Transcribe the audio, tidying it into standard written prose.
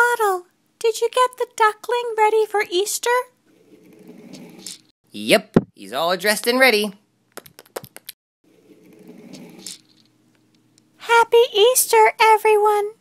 Waddle, did you get the duckling ready for Easter? Yep, he's all dressed and ready. Happy Easter, everyone!